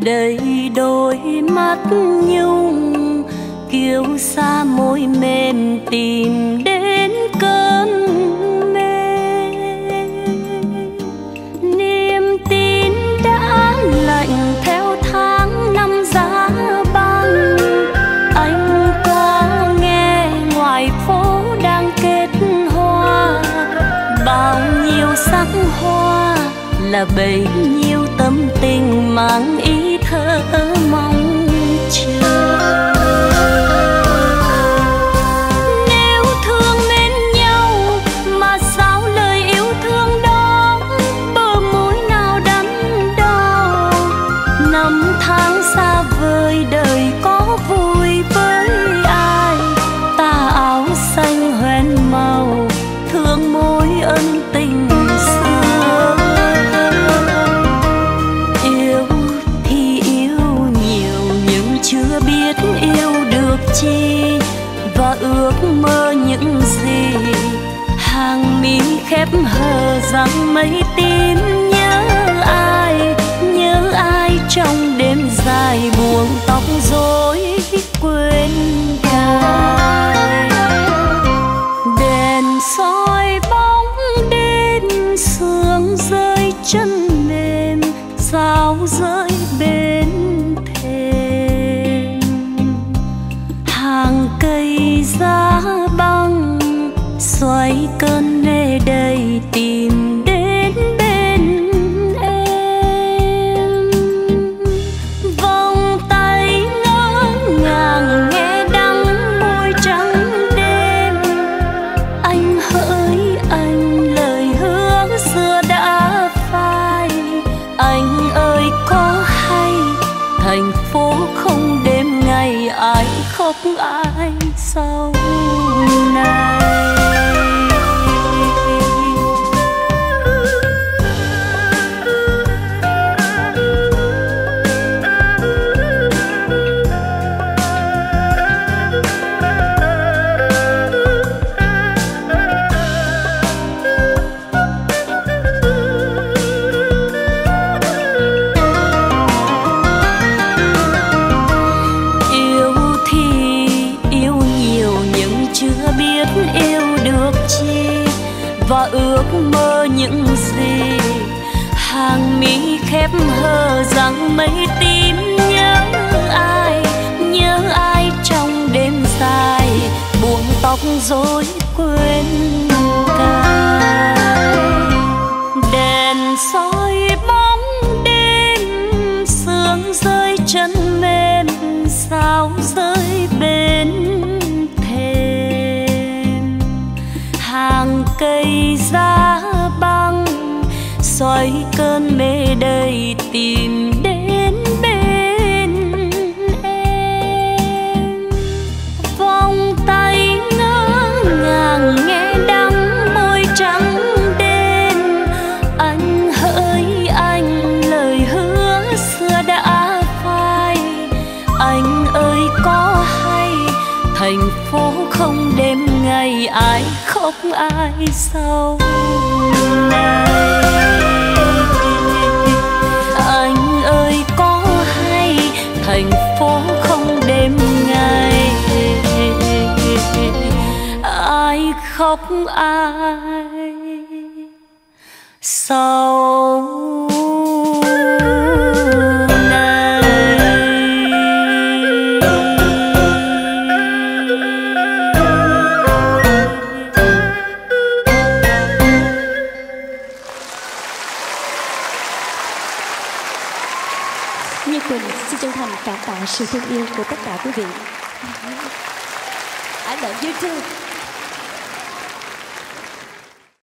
đầy đôi mắt nhung, kiêu sa môi mềm tìm đến cơn mê. Niềm tin đã lạnh theo tháng năm giá băng. Anh có nghe ngoài phố đang kết hoa, bao nhiêu sắc hoa là bấy nhiêu tâm tình mang ý thơ mong chờ. Nếu thương mến nhau mà sao lời yêu thương đó bờ môi nào đắn đo. Năm tháng xa vời đời có vui với ai, tà áo xanh hoen màu thương môi ân tình xưa. Yêu thì yêu nhiều nhưng chưa biết yêu được chi, và ước mơ những gì hàng mi khép hờ rằng mây tím. Nhớ ai trong đêm dài buông tóc rối quên cài. Đèn soi bóng đêm sương rơi chân mềm, sao rơi bên thềm. Hàng cây giá băng xoay cơn mê đầy tìm đến bên em. Vòng tay ngỡ ngàng nghe đắng môi trắng đêm. Anh hỡi anh lời hứa xưa đã phai. Anh ơi có hay thành phố không đêm ngày ai khóc ai sau này. Và ước mơ những gì hàng mi khép hờ rằng mây tím. Nhớ ai trong đêm dài buông tóc rối quên cài. Đèn soi bóng đêm sương rơi chân mềm, sao rơi bên thềm. Hàng cây giá băng xoay cơn mê đầy tìm đến bên em. Vòng tay ngỡ ngàng nghe đắng môi trắng đêm. Anh hỡi anh lời hứa xưa đã phai. Anh ơi có hay thành phố không đêm ngày ai khóc ai sau này. Anh ơi có hay thành phố không đêm ngày ai khóc ai sau. Như Quỳnh xin chân thành cảm tạ sự thương yêu của tất cả quý vị. I love you too.